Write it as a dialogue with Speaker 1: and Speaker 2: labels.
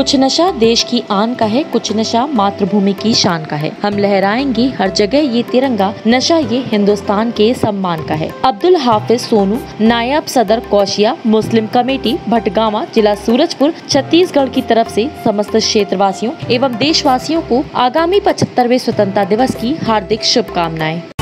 Speaker 1: कुछ नशा देश की आन का है, कुछ नशा मातृभूमि की शान का है। हम लहराएंगे हर जगह ये तिरंगा, नशा ये हिंदुस्तान के सम्मान का है। अब्दुल हाफिज सोनू, नायब सदर कौशिया मुस्लिम कमेटी भटगांवा, जिला सूरजपुर, छत्तीसगढ़ की तरफ से समस्त क्षेत्रवासियों एवं देशवासियों को आगामी 75वें स्वतंत्रता दिवस की हार्दिक शुभकामनाएं।